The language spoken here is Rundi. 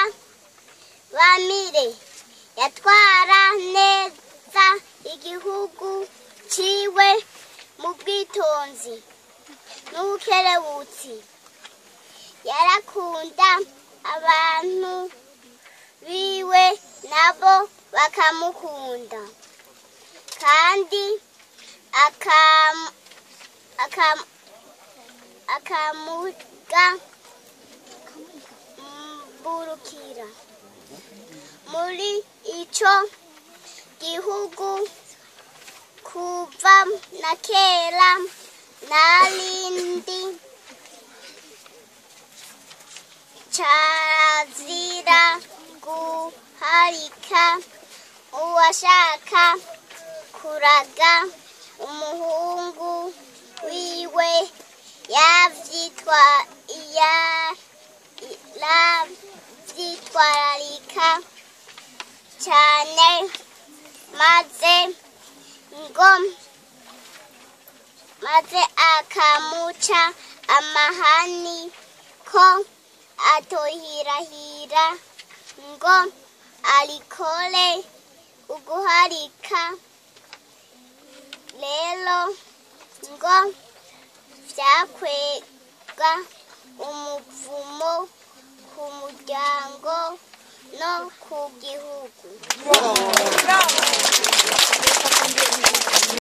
bamire yatwara neza igihugu ciwe mu bwitonzi n'ubukerebutsi. Yarakunda abantu biwe nabo bakamukunda, kandi akamugamburukira. Muri ico gihugu kuva na kera narindi carazira guharika uwashaka kuraga umuhungu wiwe. Yavyitwararika cane maze akamuca amahani ko atohirahira ngo alikole uguharika. Lelo ngo vyakwega umuvumo ku muryango no ku gihugu.